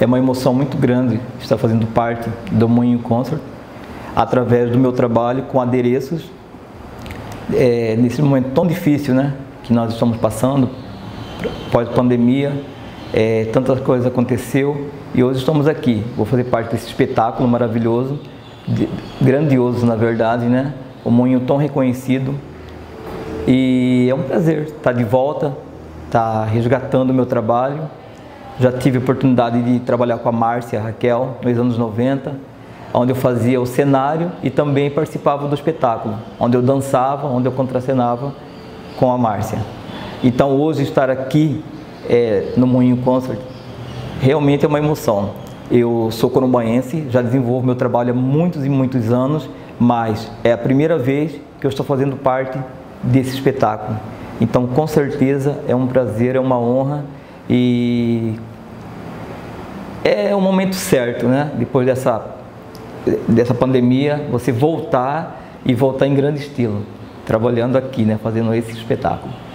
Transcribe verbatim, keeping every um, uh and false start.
É uma emoção muito grande estar fazendo parte do Moinho Concert, através do meu trabalho com adereços, é, nesse momento tão difícil, né, que nós estamos passando, pós-pandemia, é, tantas coisas aconteceu e hoje estamos aqui. Vou fazer parte desse espetáculo maravilhoso, de, grandioso na verdade, né, o Moinho tão reconhecido, e é um prazer estar de volta, estar resgatando o meu trabalho. Já tive a oportunidade de trabalhar com a Márcia Raquel nos anos noventa, onde eu fazia o cenário e também participava do espetáculo, onde eu dançava, onde eu contracenava com a Márcia. Então hoje estar aqui é, no Moinho Concert realmente é uma emoção. Eu sou corumbaense, já desenvolvo meu trabalho há muitos e muitos anos, mas é a primeira vez que eu estou fazendo parte desse espetáculo. Então com certeza é um prazer, é uma honra e é o momento certo, né? Depois dessa, dessa pandemia, você voltar e voltar em grande estilo, trabalhando aqui, né? Fazendo esse espetáculo.